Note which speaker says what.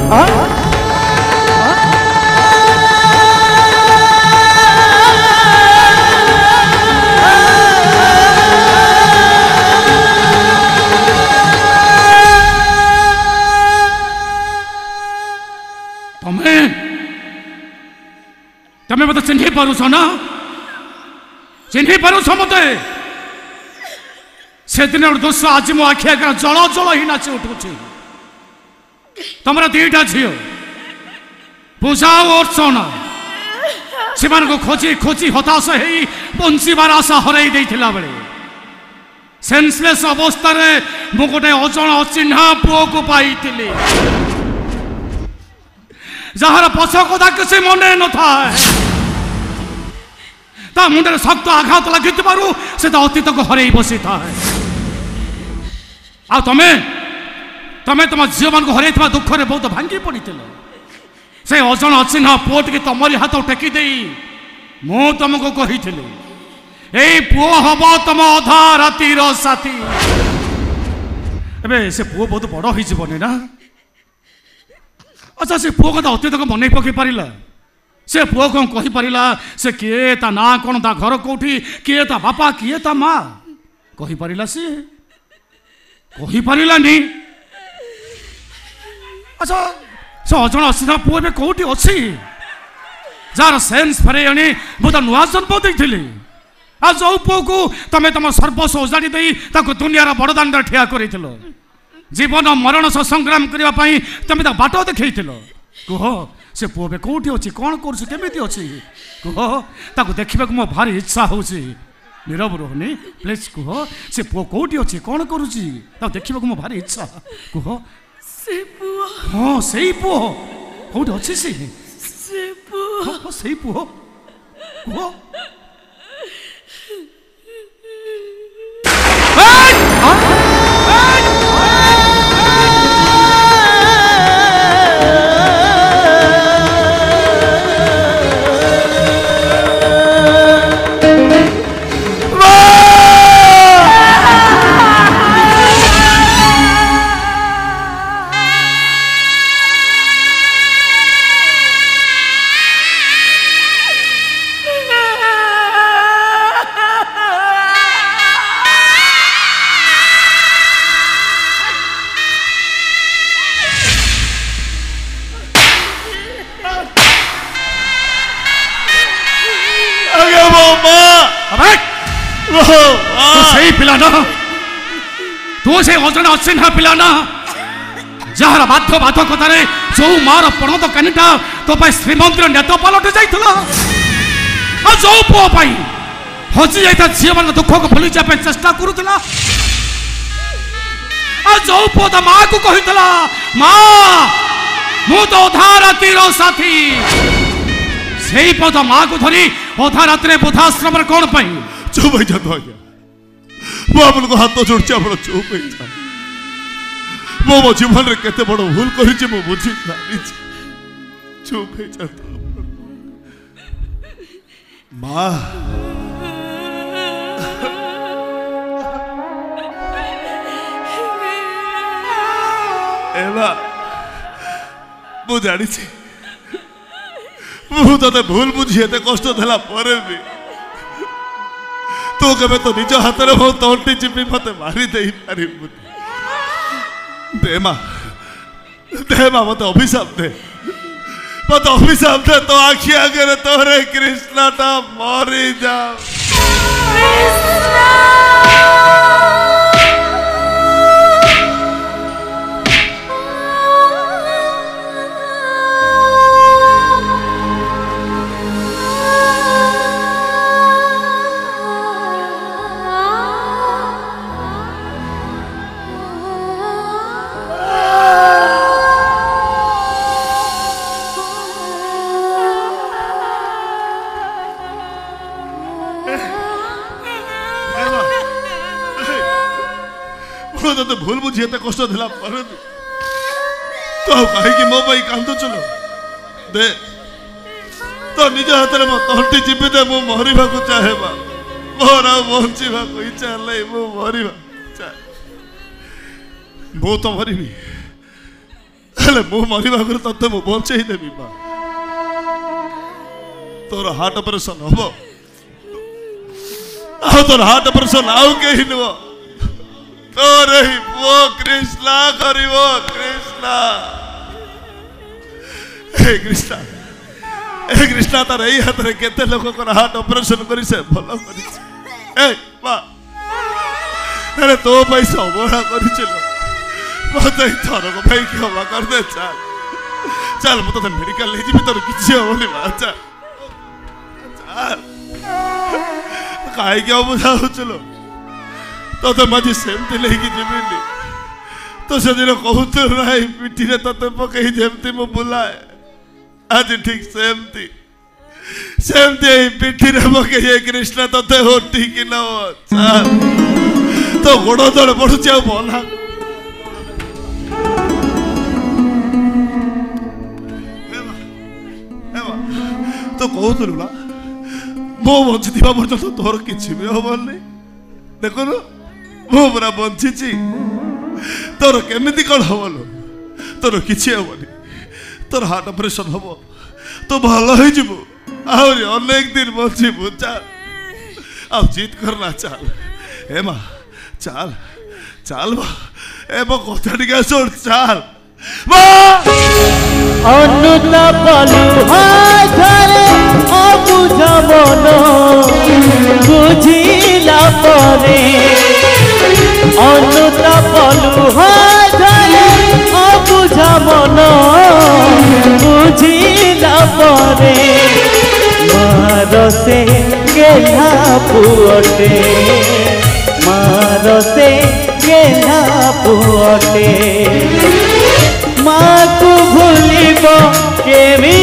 Speaker 1: तमें मत चिन्ह पारुछ ना चिन्ह पारुछ मत से दिन दोष आज मो आखि आगे जल जल ही नाची उठू तुम दीटा झील पूजा और अर्चना से खोजी खोजी हताश हो बंचार आशा हर बेले सेन्सलेस अवस्था मु गोटे अजण अचिन्हा पुओ को पाई जार पछ कथा किसी मन न था मुंडे शक्त आघात लगी से अतीत को हर बसी था तमे तमे तुम झील मान हर दुख में बहुत भांगी पड़ी से अजण अचिन्हा पुओ टी तुमरी हाथ टेकी दे मु तुमको कही पुओ हम तुम अधा रातिर साथी एबे से पुओ बहुत बड़ हो ना अच्छा से पुओ कथा अतीत को मन पकई पारा से पुओ कौन कही पारा से किए ता ना कौन ता घर कौटी किए ता बापा किए ता माँ कही पारा सी कही पारानी अच्छा से अजण अचिन्हा पुओ ए कौटी अच्छी जार सेन्स फेरे आनी मुझे नुआ जन्म देती आ जो पुओ को तमें तुम सर्वस्व उजाड़ी दे दुनियार बड़दान ठिया कर जीवन मरण सह संग्राम करने तुम बाट देखल कह से पुओ बे कौटी अच्छी कौन करमी अच्छी कह ताको देखा मो भारी इच्छा हो नीरव रोहनी प्लीज कह से पुओ कौटी अच्छी कौन करुच्ची देखा मो भारी इच्छा कह हाँ से पुओ कौटी अच्छी से पुओ कह पिला ना तू से अजण अचिन्हा पिला ना जार बाध्य बाधकतार जो मार पणत कानीटा तो श्रीमंदिर नेत पलटि जाइला जो पुओ हजि जाता झील मान दुख को भूली जाए चेष्टा करुला जो पुओ तो माँ को कही माँ मु तो अधा रातिर साथी से पद माँ को धरी अधा रात बुधाश्रम कौन पाई
Speaker 2: चुप हो जाता आज्ञा मु आपको हाथ जोड़ी आप चुप हो जा मो मो जीवन में केते बड़ भूल करी मु बुझी चुप हो जाता माँ एवा मु जानी मु ते भूल बुझी एते कष्ट देला परे भी तू कबे तो निज हाथ में मो तंटी चिपी मत मारी दे पारि दे माँ मत अभिशाप दे तो आखि आगे तोरे कृष्णाटा मरी जा तो भूल बुझी एत कष्ट दिला तो कहीं मो भाई कांदु चलो दे तो निज हाथ में तंटी चिपी दे मु मरवा चाहे मोर बचा इच्छा मरवा मु तो मरबी हेले मु मरिबा आगु तते मु बंचेई देबी मां तोर हार्ट ऑपरेशन हबो आ तोर हार्ट ऑपरेशन आउ के हिनबो तोरे ही वो कृष्णा करिवो कृष्णा हे कृष्णा तार यही हाथ में केते लोक हार्ट ऑपरेशन करी से भलो करी ए बा अरे तो पैसा अवहेला करी चलो मत थर को भाई की हवा कर दे चल चल मत तो मेडिकल ले जी तोर किछि होनी बा चल चल काहे के बुझाउ चलो तो मजी सेमती लेकी जीविनी तो से दिन कहत नहीं पिठी रे तते पकई जेमती मु बुलाए आज ठीक सेमती पिठी रे पकई कृष्ण तते हो ठीक न हो चल तो गोड़ तले पड़ुची आ बोला तो कहतलु ना मो बंची पर्यंत तोर किसी भी हबनी देखो मु पूरा बंची तोर केमिति कौन हम लो तोर किसी हेनी तोर हार्ट ऑपरेशन हम तो भल हो अनेक दिन बचबू चल आ जीत करना चल ए माँ चल चल ए मो कथा टिके सुन चल
Speaker 3: बुझिला परे अनुतापलु धरे अबुझा मन बुझिला परे मार से गेला पुअटे मार से गेला पुअटे माँ को भूलिब केमी